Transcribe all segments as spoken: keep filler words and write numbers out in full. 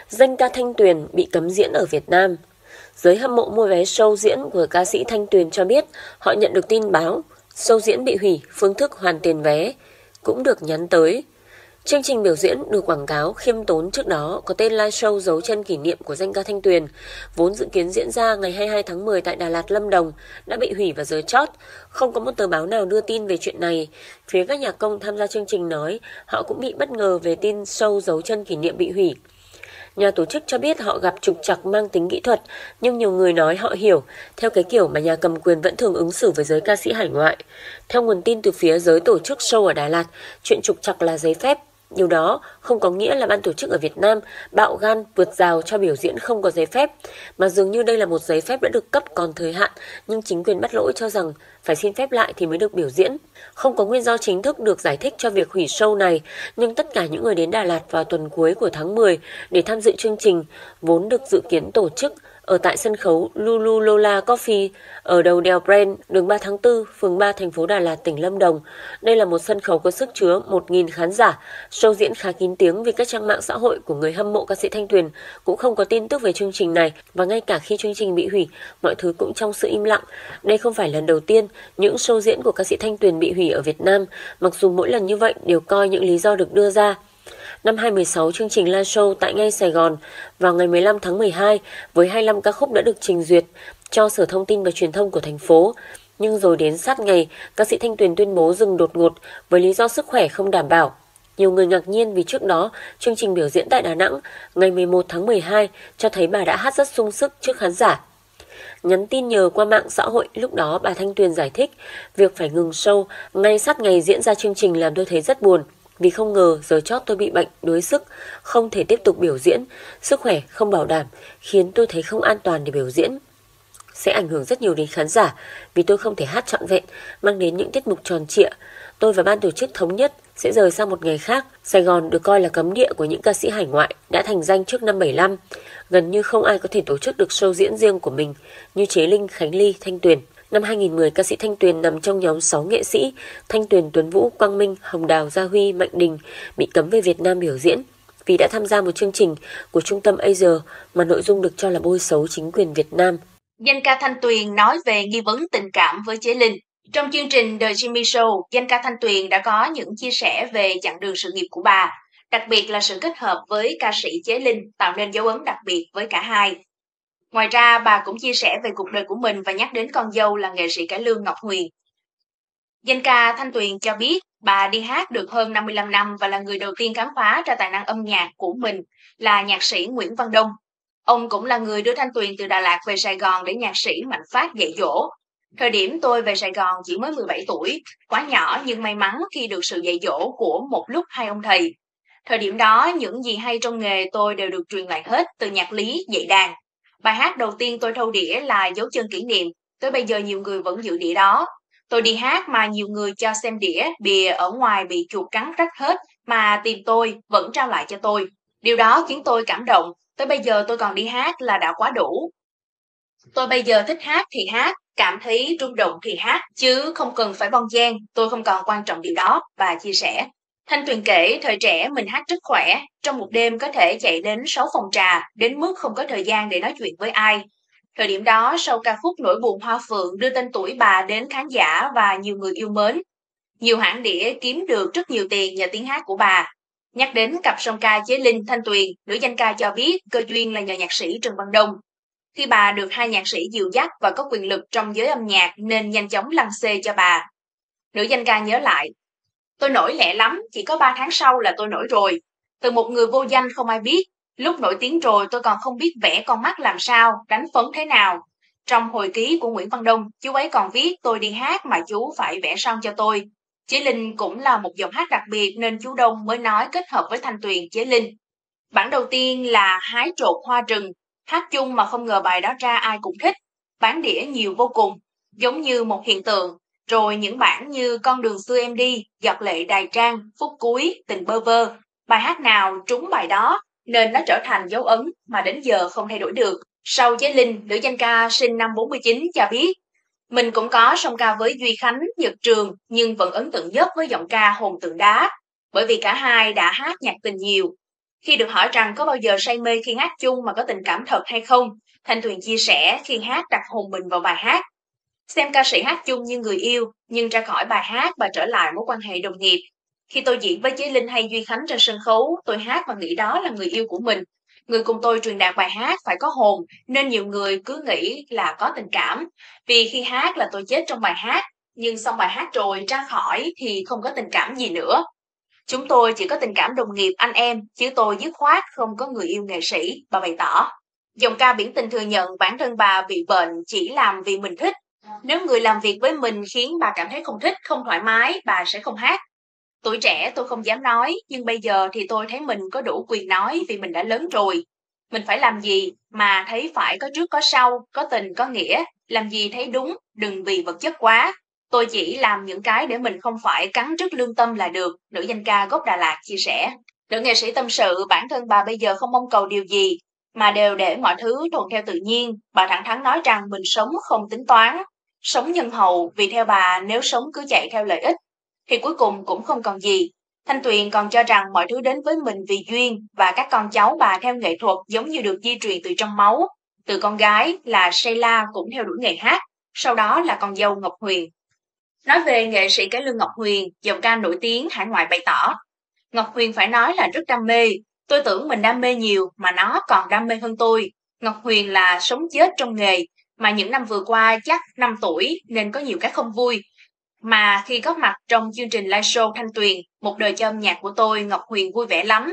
Danh ca Thanh Tuyền bị cấm diễn ở Việt Nam. Giới hâm mộ mua vé show diễn của ca sĩ Thanh Tuyền cho biết họ nhận được tin báo show diễn bị hủy, phương thức hoàn tiền vé cũng được nhắn tới. Chương trình biểu diễn được quảng cáo khiêm tốn trước đó có tên live show dấu chân kỷ niệm của danh ca Thanh Tuyền, vốn dự kiến diễn ra ngày hai mươi hai tháng mười tại Đà Lạt, Lâm Đồng, đã bị hủy vào giờ chót. Không có một tờ báo nào đưa tin về chuyện này. Phía các nhạc công tham gia chương trình nói họ cũng bị bất ngờ về tin show dấu chân kỷ niệm bị hủy. Nhà tổ chức cho biết họ gặp trục trặc mang tính kỹ thuật, nhưng nhiều người nói họ hiểu, theo cái kiểu mà nhà cầm quyền vẫn thường ứng xử với giới ca sĩ hải ngoại. Theo nguồn tin từ phía giới tổ chức show ở Đà Lạt, chuyện trục trặc là giấy phép. Điều đó không có nghĩa là ban tổ chức ở Việt Nam bạo gan vượt rào cho biểu diễn không có giấy phép, mà dường như đây là một giấy phép đã được cấp còn thời hạn, nhưng chính quyền bắt lỗi cho rằng phải xin phép lại thì mới được biểu diễn. Không có nguyên do chính thức được giải thích cho việc hủy show này, nhưng tất cả những người đến Đà Lạt vào tuần cuối của tháng mười để tham dự chương trình vốn được dự kiến tổ chức ở tại sân khấu Lulu Lola Coffee ở đầu đèo Brent, đường ba tháng tư, phường ba, thành phố Đà Lạt, tỉnh Lâm Đồng. Đây là một sân khấu có sức chứa một nghìn khán giả. Show diễn khá kín tiếng vì các trang mạng xã hội của người hâm mộ ca sĩ Thanh Tuyền cũng không có tin tức về chương trình này, và ngay cả khi chương trình bị hủy, mọi thứ cũng trong sự im lặng. Đây không phải lần đầu tiên những show diễn của ca sĩ Thanh Tuyền bị hủy ở Việt Nam, mặc dù mỗi lần như vậy đều coi những lý do được đưa ra. Năm hai không một sáu, chương trình live show tại ngay Sài Gòn vào ngày mười lăm tháng mười hai với hai mươi lăm ca khúc đã được trình duyệt cho Sở Thông tin và Truyền thông của thành phố. Nhưng rồi đến sát ngày, ca sĩ Thanh Tuyền tuyên bố dừng đột ngột với lý do sức khỏe không đảm bảo. Nhiều người ngạc nhiên vì trước đó, chương trình biểu diễn tại Đà Nẵng ngày mười một tháng mười hai cho thấy bà đã hát rất sung sức trước khán giả. Nhắn tin nhờ qua mạng xã hội, lúc đó bà Thanh Tuyền giải thích việc phải ngừng show ngay sát ngày diễn ra chương trình làm tôi thấy rất buồn. Vì không ngờ giờ chót tôi bị bệnh, đuối sức, không thể tiếp tục biểu diễn, sức khỏe không bảo đảm, khiến tôi thấy không an toàn để biểu diễn. Sẽ ảnh hưởng rất nhiều đến khán giả, vì tôi không thể hát trọn vẹn, mang đến những tiết mục tròn trịa. Tôi và ban tổ chức thống nhất sẽ rời sang một ngày khác. Sài Gòn được coi là cấm địa của những ca sĩ hải ngoại đã thành danh trước năm bảy lăm. Gần như không ai có thể tổ chức được show diễn riêng của mình như Chế Linh, Khánh Ly, Thanh Tuyền. Năm hai không một không, ca sĩ Thanh Tuyền nằm trong nhóm sáu nghệ sĩ Thanh Tuyền, Tuấn Vũ, Quang Minh, Hồng Đào, Gia Huy, Mạnh Đình bị cấm về Việt Nam biểu diễn vì đã tham gia một chương trình của trung tâm Asia mà nội dung được cho là bôi xấu chính quyền Việt Nam. Danh ca Thanh Tuyền nói về nghi vấn tình cảm với Chế Linh. Trong chương trình The Jimmy Show, danh ca Thanh Tuyền đã có những chia sẻ về chặng đường sự nghiệp của bà, đặc biệt là sự kết hợp với ca sĩ Chế Linh tạo nên dấu ấn đặc biệt với cả hai. Ngoài ra, bà cũng chia sẻ về cuộc đời của mình và nhắc đến con dâu là nghệ sĩ cải lương Ngọc Huyền. Danh ca Thanh Tuyền cho biết bà đi hát được hơn năm mươi lăm năm và là người đầu tiên khám phá ra tài năng âm nhạc của mình là nhạc sĩ Nguyễn Văn Đông. Ông cũng là người đưa Thanh Tuyền từ Đà Lạt về Sài Gòn để nhạc sĩ Mạnh Phát dạy dỗ. Thời điểm tôi về Sài Gòn chỉ mới mười bảy tuổi, quá nhỏ nhưng may mắn khi được sự dạy dỗ của một lúc hai ông thầy. Thời điểm đó, những gì hay trong nghề tôi đều được truyền lại hết từ nhạc lý, dạy đàn. Bài hát đầu tiên tôi thâu đĩa là Dấu chân kỷ niệm, tới bây giờ nhiều người vẫn giữ đĩa đó. Tôi đi hát mà nhiều người cho xem đĩa, bìa ở ngoài bị chuột cắn rách hết mà tìm tôi vẫn trao lại cho tôi. Điều đó khiến tôi cảm động, tới bây giờ tôi còn đi hát là đã quá đủ. Tôi bây giờ thích hát thì hát, cảm thấy rung động thì hát, chứ không cần phải bon chen, tôi không còn quan trọng điều đó, bà chia sẻ. Thanh Tuyền kể thời trẻ mình hát rất khỏe, trong một đêm có thể chạy đến sáu phòng trà, đến mức không có thời gian để nói chuyện với ai. Thời điểm đó, sau ca khúc Nỗi buồn hoa phượng đưa tên tuổi bà đến khán giả và nhiều người yêu mến. Nhiều hãng đĩa kiếm được rất nhiều tiền nhờ tiếng hát của bà. Nhắc đến cặp song ca Chế Linh, Thanh Tuyền, nữ danh ca cho biết cơ duyên là nhờ nhạc sĩ Trần Văn Đông. Khi bà được hai nhạc sĩ dìu dắt và có quyền lực trong giới âm nhạc nên nhanh chóng lăng xê cho bà. Nữ danh ca nhớ lại, tôi nổi lẹ lắm, chỉ có ba tháng sau là tôi nổi rồi. Từ một người vô danh không ai biết, lúc nổi tiếng rồi tôi còn không biết vẽ con mắt làm sao, đánh phấn thế nào. Trong hồi ký của Nguyễn Văn Đông, chú ấy còn viết tôi đi hát mà chú phải vẽ son cho tôi. Chế Linh cũng là một giọng hát đặc biệt nên chú Đông mới nói kết hợp với Thanh Tuyền, Chế Linh. Bản đầu tiên là Hái trộm hoa rừng, hát chung mà không ngờ bài đó ra ai cũng thích. Bán đĩa nhiều vô cùng, giống như một hiện tượng. Rồi những bản như Con đường xưa em đi, Giọt lệ đài trang, Phút cuối, Tình bơ vơ. Bài hát nào trúng bài đó nên nó trở thành dấu ấn mà đến giờ không thay đổi được. Sau Chế Linh, nữ danh ca sinh năm bốn mươi chín cho biết, mình cũng có song ca với Duy Khánh, Nhật Trường nhưng vẫn ấn tượng nhất với giọng ca Hồn tượng đá. Bởi vì cả hai đã hát nhạc tình nhiều. Khi được hỏi rằng có bao giờ say mê khi hát chung mà có tình cảm thật hay không, Thanh Tuyền chia sẻ khi hát đặt hồn mình vào bài hát. Xem ca sĩ hát chung như người yêu, nhưng ra khỏi bài hát và trở lại mối quan hệ đồng nghiệp. Khi tôi diễn với Chế Linh hay Duy Khánh trên sân khấu, tôi hát và nghĩ đó là người yêu của mình. Người cùng tôi truyền đạt bài hát phải có hồn, nên nhiều người cứ nghĩ là có tình cảm. Vì khi hát là tôi chết trong bài hát, nhưng xong bài hát rồi ra khỏi thì không có tình cảm gì nữa. Chúng tôi chỉ có tình cảm đồng nghiệp anh em, chứ tôi dứt khoát không có người yêu nghệ sĩ, bà bày tỏ. Giọng ca biển tình thừa nhận bản thân bà bị bệnh chỉ làm vì mình thích. Nếu người làm việc với mình khiến bà cảm thấy không thích, không thoải mái, bà sẽ không hát. Tuổi trẻ tôi không dám nói, nhưng bây giờ thì tôi thấy mình có đủ quyền nói vì mình đã lớn rồi. Mình phải làm gì mà thấy phải có trước có sau, có tình có nghĩa, làm gì thấy đúng, đừng vì vật chất quá. Tôi chỉ làm những cái để mình không phải cắn rứt lương tâm là được, nữ danh ca gốc Đà Lạt chia sẻ. Nữ nghệ sĩ tâm sự bản thân bà bây giờ không mong cầu điều gì, mà đều để mọi thứ thuận theo tự nhiên. Bà thẳng thắn nói rằng mình sống không tính toán, sống nhân hậu, vì theo bà nếu sống cứ chạy theo lợi ích, thì cuối cùng cũng không còn gì. Thanh Tuyền còn cho rằng mọi thứ đến với mình vì duyên và các con cháu bà theo nghệ thuật giống như được di truyền từ trong máu. Từ con gái là Sheila cũng theo đuổi nghề hát, sau đó là con dâu Ngọc Huyền. Nói về nghệ sĩ cải lương Ngọc Huyền, giọng ca nổi tiếng hải ngoại bày tỏ. Ngọc Huyền phải nói là rất đam mê, tôi tưởng mình đam mê nhiều mà nó còn đam mê hơn tôi. Ngọc Huyền là sống chết trong nghề, mà những năm vừa qua chắc năm tuổi nên có nhiều cái không vui. Mà khi góp mặt trong chương trình live show Thanh Tuyền, một đời cho âm nhạc của tôi, Ngọc Huyền vui vẻ lắm.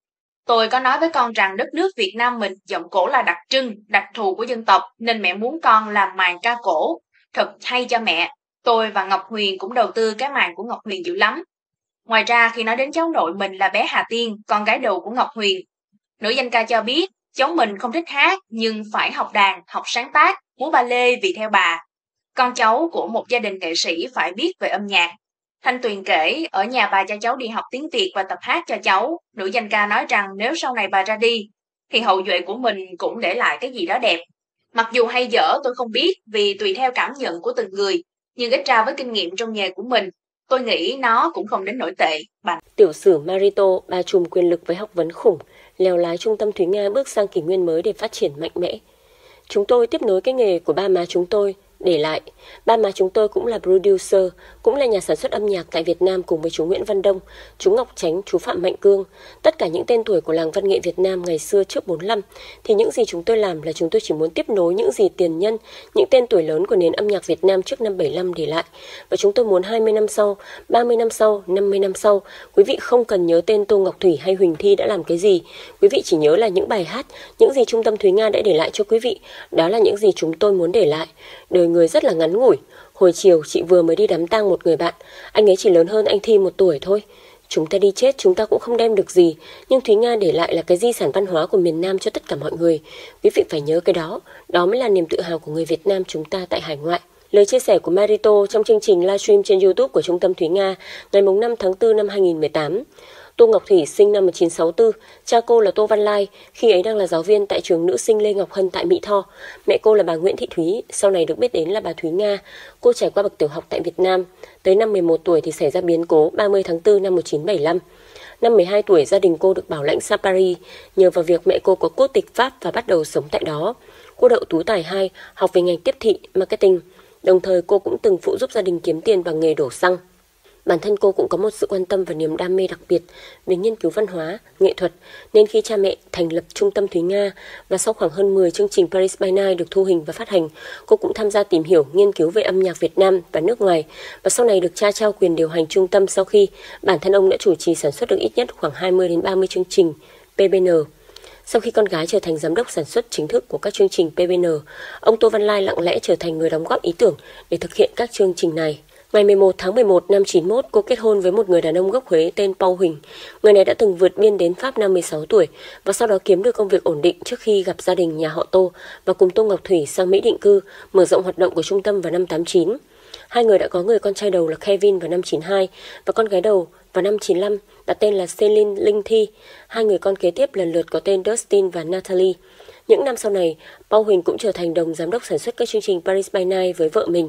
Tôi có nói với con rằng đất nước Việt Nam mình giọng cổ là đặc trưng, đặc thù của dân tộc nên mẹ muốn con làm màn ca cổ. Thật hay cho mẹ. Tôi và Ngọc Huyền cũng đầu tư cái màn của Ngọc Huyền dữ lắm. Ngoài ra khi nói đến cháu nội mình là bé Hà Tiên, con gái đầu của Ngọc Huyền, nữ danh ca cho biết cháu mình không thích hát nhưng phải học đàn, học sáng tác, múa ba lê vì theo bà. Con cháu của một gia đình nghệ sĩ phải biết về âm nhạc. Thanh Tuyền kể, ở nhà bà cho cháu đi học tiếng Việt và tập hát cho cháu. Nữ danh ca nói rằng nếu sau này bà ra đi, thì hậu duệ của mình cũng để lại cái gì đó đẹp. Mặc dù hay dở tôi không biết vì tùy theo cảm nhận của từng người, nhưng ít ra với kinh nghiệm trong nghề của mình, tôi nghĩ nó cũng không đến nổi tệ. Bà... Tiểu sử Marito, bà trùm quyền lực với học vấn khủng, lèo lái trung tâm Thúy Nga bước sang kỷ nguyên mới để phát triển mạnh mẽ. Chúng tôi tiếp nối cái nghề của ba má chúng tôi để lại. Ba má chúng tôi cũng là producer, cũng là nhà sản xuất âm nhạc tại Việt Nam cùng với chú Nguyễn Văn Đông, chú Ngọc Chánh, chú Phạm Mạnh Cương. Tất cả những tên tuổi của làng văn nghệ Việt Nam ngày xưa trước bốn lăm, thì những gì chúng tôi làm là chúng tôi chỉ muốn tiếp nối những gì tiền nhân, những tên tuổi lớn của nền âm nhạc Việt Nam trước năm bảy lăm để lại. Và chúng tôi muốn hai mươi năm sau, ba mươi năm sau, năm mươi năm sau, quý vị không cần nhớ tên Tô Ngọc Thủy hay Huỳnh Thi đã làm cái gì. Quý vị chỉ nhớ là những bài hát, những gì Trung tâm Thúy Nga đã để lại cho quý vị. Đó là những gì chúng tôi muốn để lại. Đời người rất là ngắn ngủi. Hồi chiều chị vừa mới đi đám tang một người bạn. Anh ấy chỉ lớn hơn anh Thi một tuổi thôi. Chúng ta đi chết chúng ta cũng không đem được gì, nhưng Thúy Nga để lại là cái di sản văn hóa của miền Nam cho tất cả mọi người. Quý vị phải nhớ cái đó. Đó mới là niềm tự hào của người Việt Nam chúng ta tại hải ngoại. Lời chia sẻ của Marito trong chương trình livestream trên YouTube của Trung tâm Thúy Nga ngày năm tháng tư năm hai nghìn không trăm mười tám. Tô Ngọc Thủy sinh năm một nghìn chín trăm sáu mươi tư, cha cô là Tô Văn Lai, khi ấy đang là giáo viên tại trường nữ sinh Lê Ngọc Hân tại Mỹ Tho. Mẹ cô là bà Nguyễn Thị Thúy, sau này được biết đến là bà Thúy Nga. Cô trải qua bậc tiểu học tại Việt Nam. Tới năm mười một tuổi thì xảy ra biến cố ba mươi tháng tư năm một nghìn chín trăm bảy mươi lăm. Năm mười hai tuổi, gia đình cô được bảo lãnh sang Paris nhờ vào việc mẹ cô có quốc tịch Pháp và bắt đầu sống tại đó. Cô đậu tú tài hai, học về ngành tiếp thị, marketing. Đồng thời cô cũng từng phụ giúp gia đình kiếm tiền bằng nghề đổ xăng. Bản thân cô cũng có một sự quan tâm và niềm đam mê đặc biệt về nghiên cứu văn hóa, nghệ thuật, nên khi cha mẹ thành lập Trung tâm Thúy Nga và sau khoảng hơn mười chương trình Paris by Night được thu hình và phát hành, cô cũng tham gia tìm hiểu, nghiên cứu về âm nhạc Việt Nam và nước ngoài, và sau này được cha trao quyền điều hành trung tâm sau khi bản thân ông đã chủ trì sản xuất được ít nhất khoảng hai mươi đến ba mươi chương trình pê bê en. Sau khi con gái trở thành giám đốc sản xuất chính thức của các chương trình pê bê en, ông Tô Văn Lai lặng lẽ trở thành người đóng góp ý tưởng để thực hiện các chương trình này. Ngày mười một tháng mười một năm chín mươi mốt, cô kết hôn với một người đàn ông gốc Huế tên Paul Huỳnh. Người này đã từng vượt biên đến Pháp năm mười sáu tuổi và sau đó kiếm được công việc ổn định trước khi gặp gia đình nhà họ Tô và cùng Tô Ngọc Thủy sang Mỹ định cư, mở rộng hoạt động của trung tâm vào năm tám mươi chín. Hai người đã có người con trai đầu là Kevin vào năm chín mươi hai và con gái đầu vào năm chín mươi lăm đặt tên là Celine Linh Thi. Hai người con kế tiếp lần lượt có tên Dustin và Natalie. Những năm sau này, Paul Huỳnh cũng trở thành đồng giám đốc sản xuất các chương trình Paris by Night với vợ mình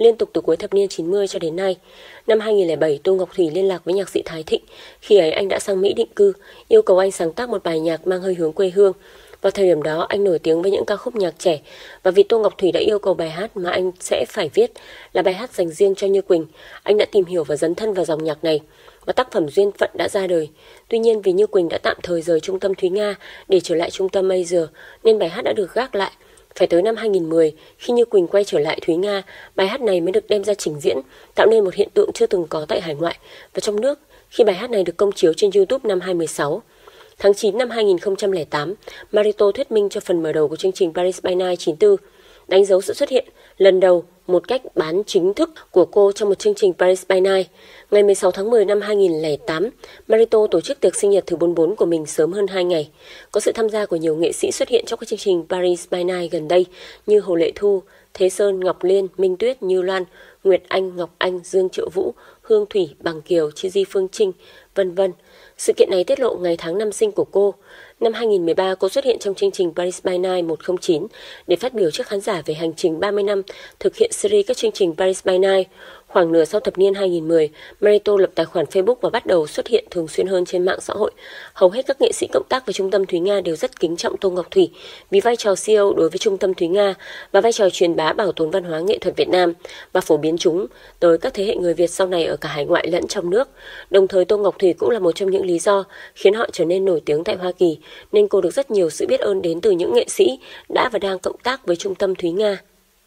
liên tục từ cuối thập niên chín mươi cho đến nay. Năm hai nghìn không trăm lẻ bảy, Tô Ngọc Thủy liên lạc với nhạc sĩ Thái Thịnh. Khi ấy anh đã sang Mỹ định cư, yêu cầu anh sáng tác một bài nhạc mang hơi hướng quê hương. Vào thời điểm đó, anh nổi tiếng với những ca khúc nhạc trẻ, và vì Tô Ngọc Thủy đã yêu cầu bài hát mà anh sẽ phải viết là bài hát dành riêng cho Như Quỳnh, anh đã tìm hiểu và dấn thân vào dòng nhạc này, và tác phẩm Duyên Phận đã ra đời. Tuy nhiên vì Như Quỳnh đã tạm thời rời trung tâm Thúy Nga để trở lại trung tâm Major, nên bài hát đã được gác lại. Phải tới năm hai nghìn không trăm mười, khi Như Quỳnh quay trở lại Thúy Nga, bài hát này mới được đem ra trình diễn, tạo nên một hiện tượng chưa từng có tại hải ngoại và trong nước khi bài hát này được công chiếu trên YouTube năm hai nghìn không trăm mười sáu. Tháng chín năm hai nghìn không trăm lẻ tám, Marito thuyết minh cho phần mở đầu của chương trình Paris by Night chín tư, đánh dấu sự xuất hiện lần đầu một cách bán chính thức của cô trong một chương trình Paris by Night. Ngày mười sáu tháng mười năm hai nghìn không trăm lẻ tám, Marito tổ chức tiệc sinh nhật thứ bốn mươi bốn của mình sớm hơn hai ngày. Có sự tham gia của nhiều nghệ sĩ xuất hiện trong các chương trình Paris by Night gần đây như Hồ Lệ Thu, Thế Sơn, Ngọc Liên, Minh Tuyết, Như Loan, Nguyệt Anh, Ngọc Anh, Dương Triệu Vũ, Hương Thủy, Bằng Kiều, Chi Di Phương Trinh, vân vân. Sự kiện này tiết lộ ngày tháng năm sinh của cô. Năm hai nghìn không trăm mười ba, cô xuất hiện trong chương trình Paris by Night một không chín để phát biểu trước khán giả về hành trình ba mươi năm thực hiện series các chương trình Paris by Night. Khoảng nửa sau thập niên hai nghìn không trăm mười, Marito lập tài khoản Facebook và bắt đầu xuất hiện thường xuyên hơn trên mạng xã hội. Hầu hết các nghệ sĩ cộng tác với Trung tâm Thúy Nga đều rất kính trọng Tô Ngọc Thủy vì vai trò xê e ô đối với Trung tâm Thúy Nga và vai trò truyền bá bảo tồn văn hóa nghệ thuật Việt Nam và phổ biến chúng tới các thế hệ người Việt sau này ở cả hải ngoại lẫn trong nước. Đồng thời Tô Ngọc Thủy cũng là một trong những lý do khiến họ trở nên nổi tiếng tại Hoa Kỳ, nên cô được rất nhiều sự biết ơn đến từ những nghệ sĩ đã và đang cộng tác với Trung tâm Thúy Nga.